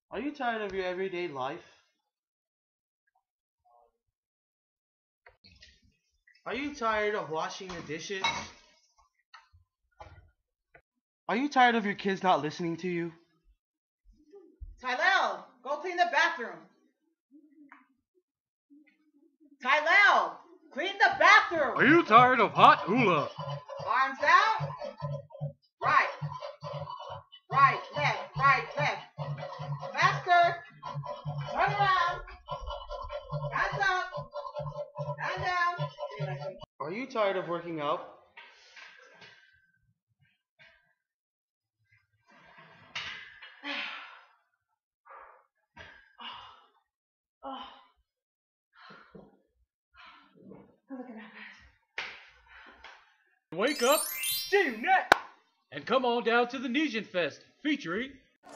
Are you tired of your everyday life? Are you tired of washing the dishes? Are you tired of your kids not listening to you? Tylel, go clean the bathroom. Tylel, clean the bathroom. Are you tired of hot hula? Arms out. Right. Right, left, right, left. Faster. Turn around. Hands up. Hands down. Are you tired of working out? Wake up, G-Net, and come on down to the Nesian Fest, featuring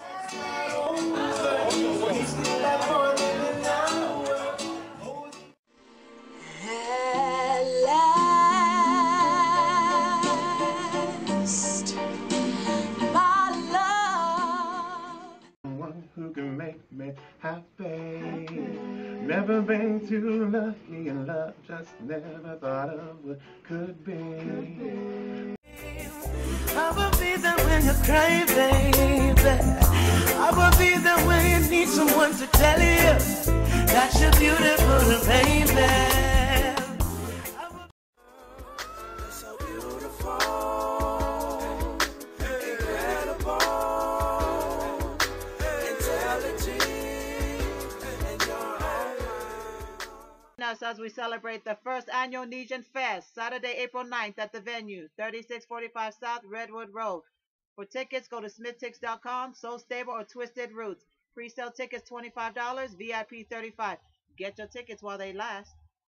Someone who can make me happy. Never been too lucky in love, just never thought of what could be. I will be there when you're crying, baby. I will be there when you need someone to tell you that you're beautiful, baby. So beautiful, incredible, intelligent, and you're all Us as we celebrate the first annual Nesian Fest, Saturday, April 9th at the venue, 3645 South Redwood Road. For tickets, go to SmithTix.com, Soul Stable, or Twisted Roots. Pre-sale tickets $25, VIP $35. Get your tickets while they last.